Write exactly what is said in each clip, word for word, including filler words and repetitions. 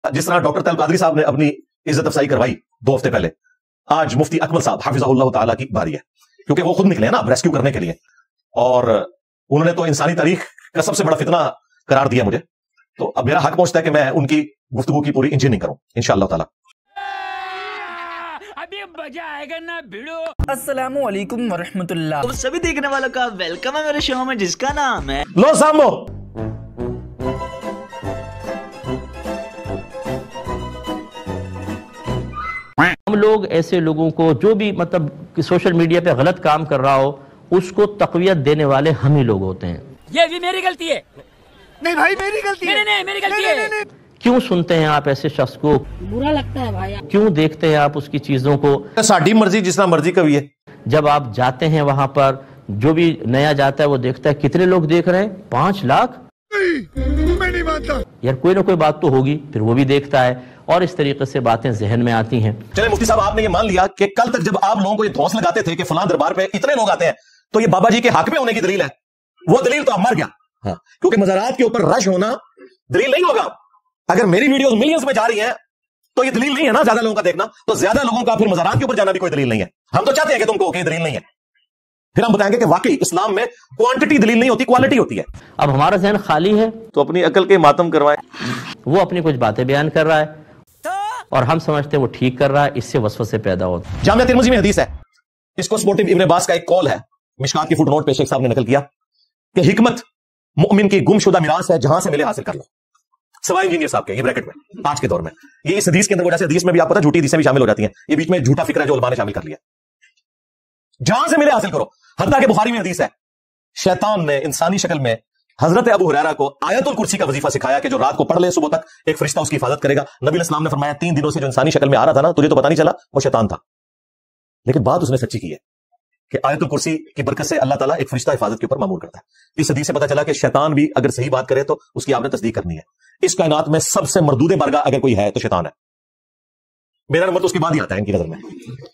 جس طرح ڈاکٹر طیب قادری صاحب نے اپنی عزت افزائی کروائی دو ہفتے پہلے، آج مفتی اکمل صاحب حافظہ اللہ تعالیٰ کی باری ہے، کیونکہ وہ خود نکلے ہیں نا ریسکیو کرنے کے لیے، اور انہوں نے تو انسانی تاریخ کا سب سے بڑا فتنہ قرار دیا مجھے، تو اب میرا حق پہنچتا ہے کہ میں ان کی گفتگو کی پوری انجینئرنگ کروں انشاءاللہ تعالیٰ۔ السلام علیکم ورحمۃ اللہ، سبھی دیکھنے والوں کا ویلکم ہے میرے شو میں جس کا نام ہے لو سامبو۔ ہم لوگ ایسے لوگوں کو جو بھی مطلب سوشل میڈیا پہ غلط کام کر رہا ہو اس کو تقویت دینے والے ہم ہی لوگ ہوتے ہیں۔ یہ بھی میری غلطی ہے، نہیں بھائی میری غلطی ہے، نہیں نہیں میری غلطی ہے۔ کیوں سنتے ہیں آپ ایسے شخص کو؟ برا لگتا ہے بھائی، کیوں دیکھتے ہیں آپ اس کی چیزوں کو؟ ساڈی مرضی جس طرح مرضی کا بھی ہے۔ جب آپ جاتے ہیں وہاں پر جو بھی نیا جاتا ہے وہ دیکھتا ہے کتنے لوگ دیکھ رہے ہیں، پانچ لاکھ، میں نہیں مانتا یار کوئی نہ کوئی بات تو ہوگی، پھر وہ بھی دیکھتا ہے اور اس طریقے سے باتیں ذہن میں آتی ہیں۔ چلے مفتی صاحب، آپ نے یہ مان لیا کہ کل تک جب آپ لوگوں کو یہ دھوس لگاتے تھے کہ فلاں دربار پہ اتنے لوگ آتے ہیں تو یہ بابا جی کے حق میں ہونے کی دلیل ہے، وہ دلیل تو اب مر گیا، ہاں، کیونکہ مزارات کے اوپر رش ہونا دلیل نہیں ہوگا۔ اگر میری ویڈیوز ملینز میں جا رہی ہیں تو یہ دلیل نہیں ہے نا زیادہ لوگوں کا دیکھنا، تو زیادہ لوگوں کا پھر مزارات کے اوپر جانا بھی کوئی دلیل نہیں ہے۔ ہم تو چاہتے ہیں کہ تم کو کہ دلیل نہیں ہے، پھر ہم بتائیں گے کہ واقعی اسلام میں کوانٹٹی دلیل نہیں ہوتی، کوالٹی ہوتی ہے۔ اب ہمارا ذہن خالی ہے تو اپنی عقل کے ماتم کروائیں، وہ اپنی کچھ باتیں بیان کر رہا ہے اور ہم سمجھتے ہیں وہ ٹھیک کر رہا ہے، اس سے وسوسے پیدا ہوتے ہیں۔ جامعہ ترمذی میں حدیث ہے، اس کو سپورٹنگ ابن عباس کا ایک قول ہے، مشکات کی فٹ نوٹ پہ شیخ صاحب نے نقل کیا کہ حکمت مومن کی گم شدہ میراث ہے، جہاں سے ملے حاصل کر لو، سوائے انجینئر صاحب کے، یہ بریکٹ میں آج کے دور میں یہ اس حدیث کے اندر، جیسے حدیث میں بھی آپ پتہ جھوٹی حدیثیں بھی شامل ہو جاتی ہیں، یہ بیچ میں جھوٹا فکر ہے جو علماء نے شامل کر لیا، جہاں سے ملے حاصل کرو۔ حتیٰ کہ بخاری میں حدیث ہے، شیطان نے انسانی شکل میں حضرت ابو ہریرہ کو آیت الکرسی کا وظیفہ سکھایا کہ جو رات کو پڑھ لے صبح تک ایک فرشتہ اس کی حفاظت کرے گا۔ نبی علیہ السلام نے فرمایا تین دنوں سے جو انسانی شکل میں آ رہا تھا نا، تجھے تو پتہ نہیں چلا وہ شیطان تھا، لیکن بات اس نے سچی کی ہے کہ آیت الکرسی کی برکت سے اللہ تعالیٰ ایک فرشتہ حفاظت کے اوپر معمور کرتا ہے۔ اس حدیث سے پتہ چلا کہ شیطان بھی اگر صحیح بات کرے تو اس کی آپ نے تصدیق کرنی ہے۔ اس کائنات میں سب سے مردود بارگاہ اگر کوئی ہے تو شیطان ہے، میرا نمبر تو اس کے بعد ہی آتا ہے ان کی نظر میں،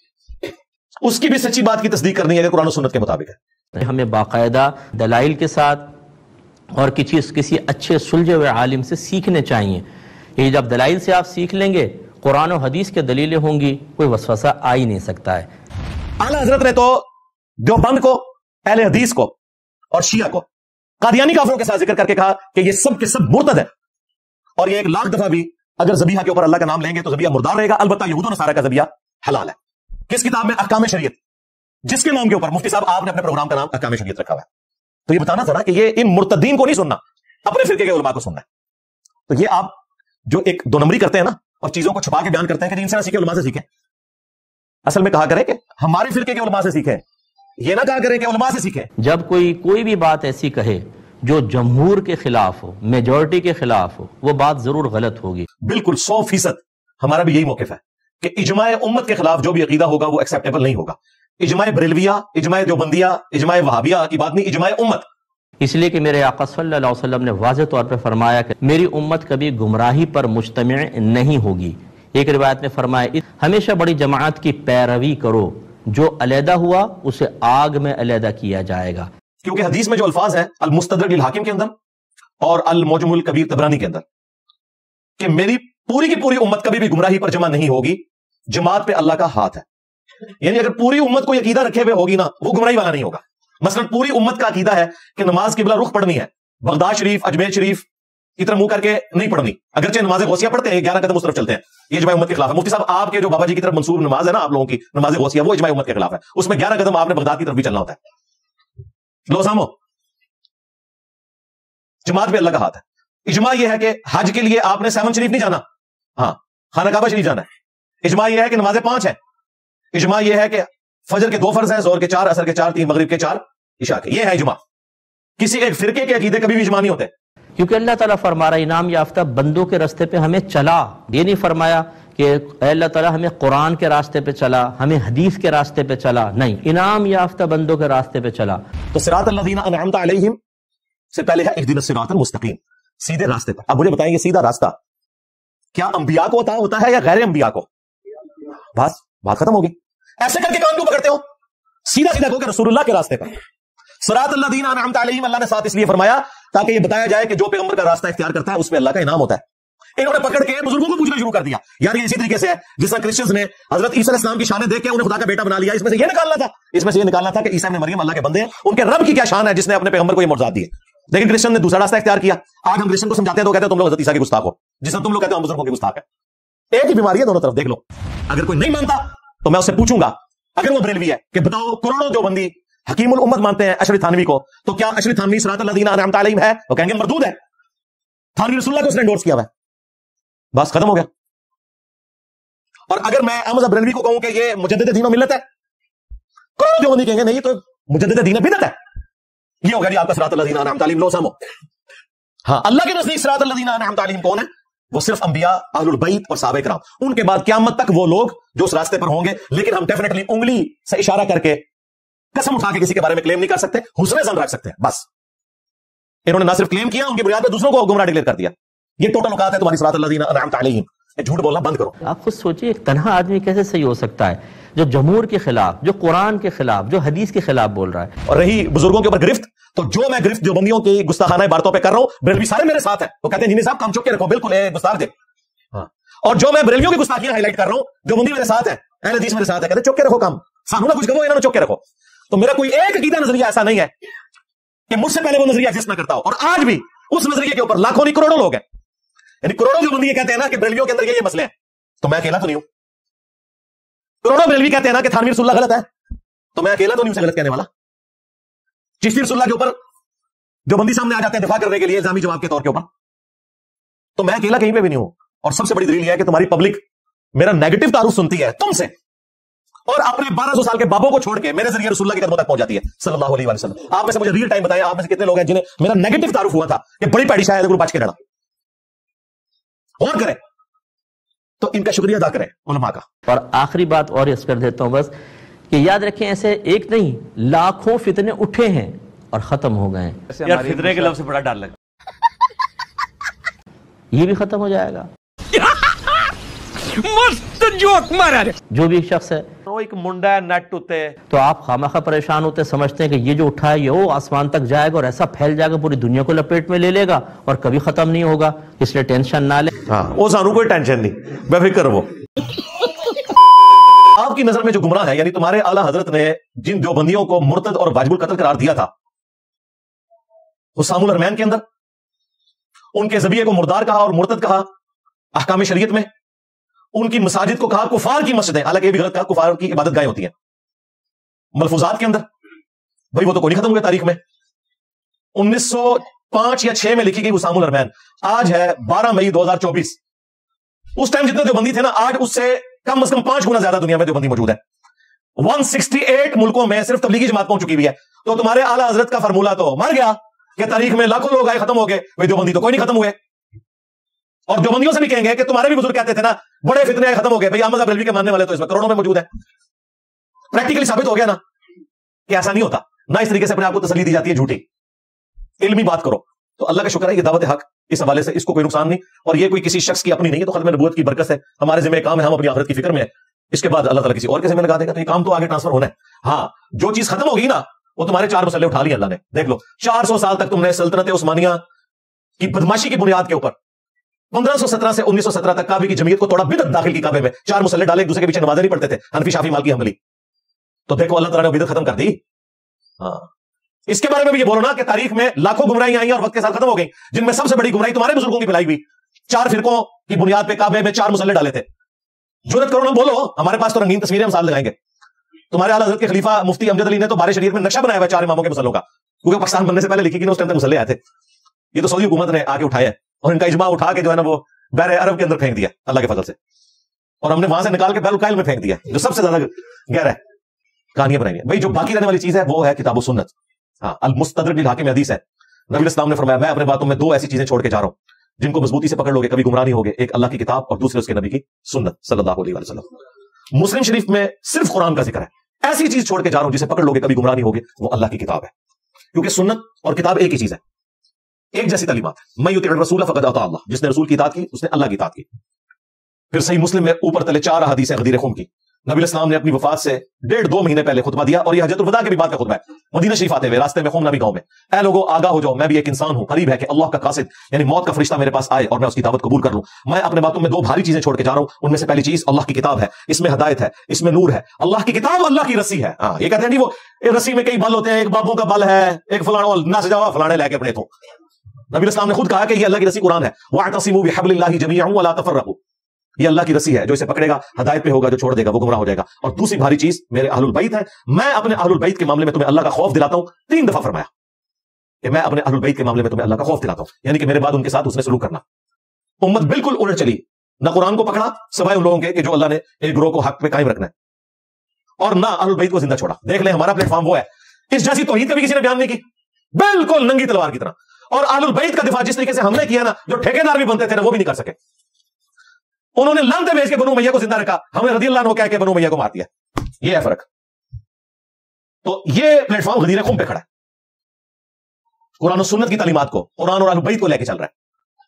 اس کی بھی سچی بات کی تصدیق کرنی ہے کہ قرآن و سنت کے مطابق ہے۔ ہمیں باقاعدہ دلائل کے ساتھ اور کسی کسی اچھے سلجھے ہوئے عالم سے سیکھنے چاہیے۔ یہ جب دلائل سے آپ سیکھ لیں گے، قرآن و حدیث کے دلیلیں ہوں گی، کوئی وسوسہ آ ہی نہیں سکتا ہے۔ اعلیٰ حضرت نے تو دیوبند کو، اہل حدیث کو اور شیعہ کو قادیانی کافروں کے ساتھ ذکر کر کے کہا کہ یہ سب کے سب مرتد ہیں، اور یہ ایک لاکھ دفعہ بھی اگر ذبیحہ کے اوپر اللہ کا نام لیں گے تو ذبیحہ مردار رہے گا، البتہ یہود و نصارہ کا ذبیحہ حلال ہے۔ کس کتاب میں؟ احکام شریعت، جس کے نام کے اوپر مفتی صاحب آپ نے اپنے پروگرام کا نام احکام شریعت رکھا ہوا ہے۔ تو یہ بتانا تھا نا کہ یہ ان مرتدین کو نہیں سننا، اپنے فرقے کے علماء کو سننا ہے۔ تو یہ آپ جو ایک دو نمبری کرتے ہیں نا اور چیزوں کو چھپا کے بیان کرتے ہیں کہ جن سے نہ سیکھے علماء سے سیکھیں، اصل میں کہا کریں کہ ہمارے فرقے کے علماء سے سیکھیں، یہ نہ کہا کریں کہ علماء سے سیکھیں۔ جب کوئی کوئی بھی بات ایسی کہے جو جمہور کے خلاف ہو، میجورٹی کے خلاف ہو، وہ بات ضرور غلط ہوگی۔ بالکل سو فیصد ہمارا بھی یہی موقف ہے کہ اجماع امت کے خلاف جو بھی عقیدہ ہوگا وہ ایکسیپٹیبل نہیں ہوگا۔ اجماع بریلویہ، اجماع دیوبندیہ، اجماع وہابیہ کی بات نہیں، اجماع امت۔ اس لیے کہ میرے آقا صلی اللہ علیہ وسلم نے واضح طور پہ فرمایا کہ میری امت کبھی گمراہی پر مجتمع نہیں ہوگی۔ ایک روایت میں فرمایا ہمیشہ بڑی جماعت کی پیروی کرو، جو علیحدہ ہوا اسے آگ میں علیحدہ کیا جائے گا۔ کیونکہ حدیث میں جو الفاظ ہیں المستدرک للحاکم کے اندر اور المعجم الکبیر طبرانی کے اندر کہ میری پوری کی پوری امت کبھی بھی گمراہی پر جمع نہیں ہوگی، جماعت پہ اللہ کا ہاتھ ہے، یعنی اگر پوری امت کو عقیدہ رکھے ہوئے ہوگی نا وہ گمراہی والا نہیں ہوگا۔ مثلا پوری امت کا عقیدہ ہے کہ نماز قبلہ رخ پڑھنی ہے، بغداد شریف، اجمیر شریف کی طرح منہ کر کے نہیں پڑھنی، اگرچہ نماز غوثیہ پڑھتے ہیں، گیارہ قدم اس طرف چلتے ہیں، یہ اجماع امت کے خلاف ہے۔ مفتی صاحب آپ کے جو بابا جی کی طرف منسوب نماز ہے نا آپ لوگوں کی نماز غوثیہ، وہ اجماع امت کے خلاف ہے، اس میں گیارہ قدم آپ نے بغداد کی طرف بھی چلنا ہوتا ہے۔ لو سامو، جماعت پہ اللہ کا ہاتھ ہے۔ اجماع یہ ہے کہ حج کے لیے آپ نے سیون شریف نہیں جانا، ہاں خانہ کعبہ شریف جانا ہے۔ اجماع یہ ہے کہ نمازیں پانچ ہیں۔ اجماع یہ ہے کہ فجر کے دو فرض ہیں، ظہر کے چار، عصر کے چار، تین مغرب کے چار، عشاء کے، یہ ہے اجماع۔ کسی ایک فرقے کے عقیدے کبھی بھی اجماع نہیں ہوتے، کیونکہ اللہ تعالیٰ فرما رہا ہے انعام یافتہ بندوں کے راستے پہ ہمیں چلا، یہ نہیں فرمایا کہ اے اللہ تعالیٰ ہمیں قرآن کے راستے پہ چلا، ہمیں حدیث کے راستے پہ چلا، نہیں، انعام یافتہ بندوں کے راستے پہ چلا۔ تو صراط الذین انعمت علیہم سے پہلے ہے اہدنا الصراط المستقیم، سیدھے راستے پر۔ اب مجھے بتائیں یہ سیدھا راستہ کیا انبیاء کو عطا ہوتا ہے یا غیر انبیاء کو؟ بس بات ختم ہوگی۔ ایسے کر کے کان کیوں پکڑتے ہو؟ سیدھا سیدھا کہو کہ رسول اللہ کے راستے پر۔ صراط الذین انعمت علیہم اللہ نے ساتھ اس لیے فرمایا تاکہ یہ بتایا جائے کہ جو پیغمبر کا راستہ اختیار کرتا ہے اس پہ اللہ کا انعام ہوتا ہے۔ انہوں نے پکڑ کے بزرگوں کو پوچھنا شروع کر دیا. یار یہ اسی طریقے سے ہے جس طرح کرسچنز نے حضرت عیسیٰ علیہ السلام کی شانیں دیکھ کے انہیں خدا کا بیٹا بنا لیا. اس میں سے یہ نکالنا تھا اس میں سے یہ نکالنا تھا کہ عیسیٰ ابن مریم اللہ کے بندے ہیں, ان کے رب کی کیا شان ہے جس نے اپنے پیغمبر کو یہ معجزات دیے. لیکن کرسچن نے دوسرا راستہ اختیار کیا. آج ہم کرسچن کو سمجھاتے ہیں تو کہتے ہیں تم لوگ حضرت عیسیٰ کے گستاخ ہو, جس طرح تم لوگ کہتے ہیں ہم بزرگوں کے گستاخ ہیں. ایک ہی بیماری ہے دونوں طرف, دیکھ لو. اگر کوئی نہیں مانتا تو میں اس سے پوچھوں گا, اگر وہ بریلوی ہے, کہ بتاؤ کروڑوں جو بندی حکیم الامت مانتے ہیں اشرف تھانوی کو, تو کیا اشرف تھانوی صراط الذین انعمت علیہم ہے؟ وہ کہیں گے مردود ہے. تھانوی رسول اللہ کو اس نے انڈورس کیا ہوا ہے, بس ختم ہو گیا. اور اگر میں احمد بریلوی کو کہوں کہ یہ مجدد دین و ملت ہے, کروڑوں جو بندی کہیں گے نہیں تو مجدد دین و بدعت ہے. یہ ہو گیا جی آپ کا صراط الذین انعمت علیہم لو سامو. ہاں اللہ کے نزدیک صراط الذین انعمت علیہم کون ہے؟ وہ صرف انبیاء, اہل البیت اور صحابہ کرام. ان کے بعد قیامت تک وہ لوگ جو اس راستے پر ہوں گے. لیکن ہم ڈیفینیٹلی انگلی سے اشارہ کر کے قسم اٹھا کے کسی کے بارے میں کلیم نہیں کر سکتے, حسن ظن رکھ سکتے ہیں بس. انہوں نے نہ صرف کلیم کیا, ان کی بنیاد پہ دوسروں کو گمراہ ڈکلیئر کر دیا. یہ ٹوٹل اوقات ہے تمہاری صراط الذین انعمت علیہم. جھوٹ بولنا بند کرو. آپ خود سوچئے ایک تنہا آدمی کیسے صحیح ہو سکتا ہے جو جمہور کے خلاف, جو قرآن کے خلاف, جو حدیث کے خلاف بول رہا ہے. اور رہی بزرگوں کے اوپر گرفت, تو جو میں گرفت جو بندیوں کی گستاخانہ عبارتوں پہ کر رہا ہوں, بریلوی سارے میرے ساتھ ہیں. وہ کہتے ہیں نہیں صاحب کام چپ کے رکھو, بالکل اے گستاخ جے. ہاں, اور جو میں بریلویوں کی گستاخیاں ہائی لائٹ کر رہا ہوں, جو بندی میرے ساتھ ہے, اہل حدیث میرے ساتھ ہے, کہتے ہیں چپ کے رکھو کام, سانو نہ کچھ کہو, انہوں نے چپ کے رکھو. تو میرا کوئی ایک عقیدہ نظریہ ایسا نہیں ہے کہ مجھ سے پہلے وہ نظریہ ایگزسٹ نہ کرتا ہو. اور آج بھی اس نظریے کے اوپر لاکھوں نہیں کروڑوں لوگ ہیں. یعنی کروڑوں جو بندی یہ کہتے ہیں نا کہ بریلویوں کے اندر یہ مسئلے ہیں, تو میں اکیلا تو نہیں ہوں. کروڑوں بریلوی کہتے ہیں نا کہ تھانوی رسول اللہ غلط ہے, تو میں اکیلا تو نہیں ہوں غلط کہنے والا. چشتی رسول اللہ کے اوپر جو بندی سامنے آ جاتے ہیں دفاع کرنے کے لیے الزامی جواب کے طور کے اوپر, تو میں اکیلا کہیں پہ بھی نہیں ہوں. اور سب سے بڑی دلیل یہ ہے کہ تمہاری پبلک میرا نیگیٹو تعارف سنتی ہے تم سے, اور اپنے بارہ سو سال کے بابوں کو چھوڑ کے میرے ذریعے رسول اللہ کی قدموں تک پہنچ جاتی ہے صلی اللہ علیہ وسلم. آپ میں سے مجھے ریئل ٹائم بتایا, آپ میں سے کتنے لوگ ہیں جنہیں میرا نیگیٹو تعارف ہوا تھا کہ بڑی پیڑی شاید بچ کے رہنا. اور کریں تو ان کا شکریہ ادا کریں علماء کا. اور آخری بات اور اس کر دیتا ہوں بس, کہ یاد رکھیں ایسے ایک نہیں لاکھوں فتنے اٹھے ہیں اور ختم ہو گئے ہیں. یار فتنے کے لفظ سے بڑا ڈر لگا, یہ بھی ختم ہو جائے گا. मस्त जोक मारा रे. جو بھی شخص ہے وہ ایک منڈا ہے نیٹ ہوتے, تو آپ خامخواہ پریشان ہوتے, سمجھتے ہیں کہ یہ جو اٹھا ہے یہ وہ آسمان تک جائے گا اور ایسا پھیل جائے گا پوری دنیا کو لپیٹ میں لے لے گا اور کبھی ختم نہیں ہوگا, اس لیے ٹینشن نہ لیں. ہاں وہ سانو کوئی ٹینشن نہیں, بے فکر وہ. آپ کی نظر میں جو گمراہ ہے, یعنی تمہارے اعلیٰ حضرت نے جن جو بندیوں کو مرتد اور واجب القتل قرار دیا تھا حسام الحرمین کے اندر, ان کے ذبیحے کو مردار کہا اور مرتد کہا احکام شریعت میں, ان کی مساجد کو کہا کفار کی مسجدیں, حالانکہ یہ بھی غلط کہا, کفار کی عبادت گاہیں ہوتی ہیں. ملفوظات کے اندر بھائی وہ تو کوئی نہیں ختم ہوئے تاریخ میں. انیس سو پانچ یا چھ میں لکھی گئی حسام الحرمین, آج ہے بارہ مئی دو ہزار چوبیس. اس ٹائم جتنے دیوبندی تھے نا, آج اس سے کم از کم پانچ گنا زیادہ دنیا میں دیوبندی موجود ہے. ون سکسٹی ایٹ ملکوں میں صرف تبلیغی جماعت پہنچ چکی ہوئی ہے. تو تمہارے اعلیٰ حضرت کا فرمولہ تو مر گیا کہ تاریخ میں لاکھوں لوگ آئے ختم ہو گئے, وہ دیوبندی تو کوئی نہیں ختم ہوئے. اور دیوبندیوں سے بھی کہیں گے کہ تمہارے بھی بزرگ کہتے تھے نا بڑے فتنے ختم ہو گئے, بھائی احمد بریلوی کے ماننے والے تو اس میں کروڑوں میں موجود ہیں. پریکٹیکلی ثابت ہو گیا نا کہ ایسا نہیں ہوتا. نہ اس طریقے سے اپنے آپ کو تسلی دی جاتی ہے جھوٹی. علمی بات کرو. تو اللہ کا شکر ہے یہ دعوت حق اس حوالے سے اس کو کوئی نقصان نہیں, اور یہ کوئی کسی شخص کی اپنی نہیں ہے, تو ختم نبوت کی برکت ہے. ہمارے ذمہ کام ہے, ہم اپنی آخرت کی فکر میں ہے, اس کے بعد اللہ تعالیٰ کسی اور کے ذمہ لگا دے گا, تو یہ کام تو آگے ٹرانسفر ہونا ہے. ہاں جو چیز ختم ہو گئی نا, وہ تمہارے چار مسئلے اٹھا لیے اللہ نے. دیکھ لو چار سو سال تک تم نے سلطنت عثمانیہ کی بدماشی کی بنیاد کے اوپر پندرہ سو سترہ سے انیس سو سترہ تک کعبے کی جمعیت کو توڑا, بدعت داخل کی کعبے میں, چار مسئلے ڈالے, ایک دوسرے کے پیچھے نمازیں نہیں پڑھتے تھے, حنفی شافعی مالکی حنبلی. تو دیکھو اللہ تعالیٰ نے بدعت ختم کر دی. ہاں اس کے بارے میں بھی یہ بولو نا کہ تاریخ میں لاکھوں گمراہیاں آئی اور وقت کے ساتھ ختم ہو گئی, جن میں سب سے بڑی گمراہی تمہارے بزرگوں کی پھیلائی ہوئی. چار فرقوں کی بنیاد پہ کعبے میں چار مسئلے ڈالے تھے. جرأت کرو نا بولو, ہمارے پاس تو رنگین تصویریں ہم ساتھ لگائیں گے. تمہارے اعلیٰ حضرت کے خلیفہ مفتی امجد علی نے تو بارے شریعت میں نقشہ بنایا ہوا چار اماموں کے مسئلوں کا, کیونکہ پاکستان بننے سے پہلے لکھی گئی اس ٹائم تک مسئلے آئے تھے. یہ تو سعودی حکومت نے آگے اٹھایا اور ان کا اجماع اٹھا کے جو ہے نا وہ بحر عرب کے اندر پھینک دیا اللہ کے فضل سے, اور ہم نے وہاں سے نکال کے بحر الکاہل میں پھینک دیا, جو سب سے زیادہ گہرا ہے. کہانیاں بنائی ہیں بھائی. جو باقی رہنے والی چیز ہے وہ ہے کتاب و سنت. ہاں المستدرک للحاکم حدیث ہے. نبی الاسلام نے فرمایا میں اپنے باتوں میں دو ایسی چیزیں چھوڑ کے جا رہا ہوں جن کو مضبوطی سے پکڑ لو گے کبھی گمراہ نہیں ہوگے, ایک اللہ کی کتاب اور دوسرے اس کے نبی کی سنت صلی اللہ علیہ وسلم. مسلم شریف میں صرف قرآن کا ذکر ہے. ایسی چیز چھوڑ کے جا رہا ہوں جسے پکڑ لو گے کبھی گمراہ نہیں ہوگے, وہ اللہ کی کتاب ہے. کیونکہ سنت اور کتاب ایک ہی چیز ہے, ایک جیسی تعلیمات. میں یطیع الرسول فقد اطاع اللہ, جس نے رسول کی اطاعت کی اس نے اللہ کی اطاعت کی. پھر صحیح مسلم میں اوپر تلے چار احادیث غدیر خون کی. نبی الاسلام نے اپنی وفات سے ڈیڑھ دو مہینے پہلے خطبہ دیا, اور یہ حجۃ الوداع کے بھی بعد کا خطبہ ہے. मदीना शरीफ आते हुए रास्ते में खुम नबी गांव में, ऐ लोगों आगाह हो जाओ, मैं भी एक इंसान हूं, करीब है कि अल्लाह का कासिद यानी मौत का फरिश्ता मेरे पास आए और मैं उसकी दावत कबूल कर लूं। मैं अपने बातों में दो भारी चीजें छोड़ के जा रहा हूं, उनमें से पहली चीज अल्लाह की किताब है, इसमें हिदायत है, इसमें नूर है। अल्लाह की किताब अल्लाह की रस्सी है। हाँ, ये कहते हैं नहीं वो रस्सी में कई बल होते हैं, एक बाबों का बल है, एक फलाना ना सजावा फलाने लेके अपने तो। नबी इस्लाम ने खुद कहा कि ये अल्लाह की रस्सी कुरान है, वातसिमू बिहब्लिल्लाहि जमीअन वला तफर्रकू, ये अल्लाह की रस्सी है, जो इसे पकड़ेगा हिदायत पे होगा, जो छोड़ देगा वो गुमराह हो जाएगा। और दूसरी भारी चीज मेरे अहलुल बैत है, मैं अपने अहलुल बैत के मामले में तुम्हें अल्लाह का खौफ दिलाता हूं। तीन दफा फरमाया कि मैं अपने अहलुल बैत के मामले में तुम्हें अल्लाह का खौफ दिलाता हूं, यानी कि मेरे बाद उनके साथ उसने सलूक करना। उम्मत बिल्कुल उलट चली, ना कुरान को पकड़ा सिवाय उन लोगों के कि जो अल्लाह ने एक ग्रोह को हक पे कायम रखना है, और ना अहलुल बैत को जिंदा छोड़ा। देख ले हमारा प्लेटफॉर्म वो है, इस जैसी तौहीद कभी किसी ने बयान नहीं की, बिल्कुल नंगी तलवार की तरह। और अहलुल बैत का दिफा जिस तरीके से हमने किया ना, जो ठेकेदार भी बनते थे ना वो भी नहीं कर सके। उन्होंने लानते भेज के बनु मैया को जिंदा रखा, हमें रज़ियल्लाहु अन्हु कह के बनु मैया को मार दिया। ये है फर्क। तो ये प्लेटफॉर्म गदीर खुम पे खड़ा है, कुरान और सुन्नत की तालीमात को, कुरान और अहले बैत को लेके चल रहा है।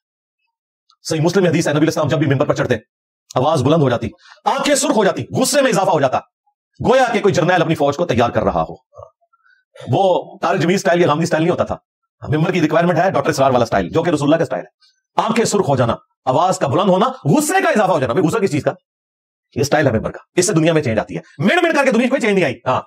सही मुस्लिम हदीस है, नबी इस्लाम जब भी मिंबर पर चढ़ते आवाज बुलंद हो जाती, आंखें सुर्ख हो जाती, गुस्से में इजाफा हो जाता, गोया कि कोई जर्नैल अपनी फौज को तैयार कर रहा हो। वो तारिक जमील स्टाइल या गामदी स्टाइल नहीं होता था, मिंबर की रिक्वायरमेंट है डॉक्टर इसरार वाला स्टाइल, जो कि रसूलुल्लाह का स्टाइल है। आंखें सुर्ख हो जाना, आवाज का बुलंद होना, गुस्से का इजाफा हो जाना। भाई गुस्सा किस चीज का? ये स्टाइल है मिंबर का, इससे दुनिया में चेंज आती है। मिनट मिनट करके दुनिया में कोई चेंज नहीं आई। हाँ,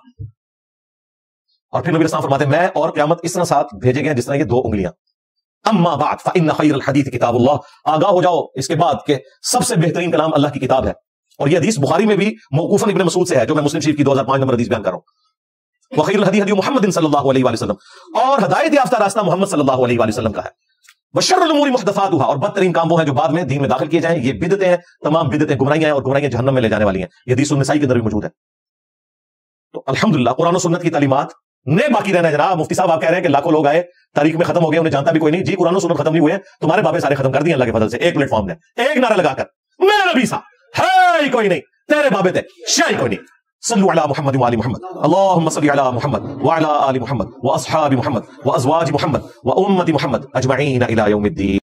और फिर नबी इस्लाम फरमाते मैं और क़यामत इस तरह साथ भेजे गए जिस तरह ये दो उंगलियां। अम्मा बाद फइन्न खैरल हदीस किताबुल्लाह, आगाह हो जाओ इसके बाद के सबसे बेहतरीन कलाम अल्लाह की किताब है। और ये हदीस बुखारी में भी मौकूफन इब्न मसूद से है, जो मैं मुस्लिम शरीफ की दो हज़ार पाँच नंबर हदीस बयान कर रहा हूं। व खैरुल हदी हदी मुहम्मद सल्लल्लाहु अलैहि वसल्लम, और हिदायत याफ्ता रास्ता मोहम्मद सल्लल्लाहु अलैहि वसल्लम का है। बशर्रुल उमूरी मुहदसातुहा, और बदतरीन काम वो हैं जो बाद में दीन में दाखिल किए जाएं। ये बिदतें हैं, तमाम बिदतें गुमराहियां हैं और गुमराहियां जहन्नम में ले जाने वाली हैं। ये हदीस सुन्नी के अंदर भी मौजूद है। तो अल्हम्दुलिल्लाह कुरान और सुन्नत की तालीमात ने बाकी रहना है। जनाब मुफ्ती साहब आप कह रहे हैं कि लाखों लोग आए, तारीख में खत्म हो गए, उन्हें जानता भी कोई नहीं। जी कुरान और सुन्नत खत्म नहीं हुए, तुम्हारे बाबे सारे खत्म कर दिए अल्लाह के फजल से। एक प्लेटफॉर्म ने एक नारा लगाकर, मेरा नबी सा है ही कोई नहीं, तेरे बाबे थे शिया ही कोई नहीं। सल्लु अला मुहम्मद व आलि मुहम्मद, अल्लाहुम्मा सल्लि अला मुहम्मद व अला आलि मुहम्मद व अस्हाबि मुहम्मद व अज़वाजि मुहम्मद व उम्मति मुहम्मद अजमईन इला यौमिद्दीन।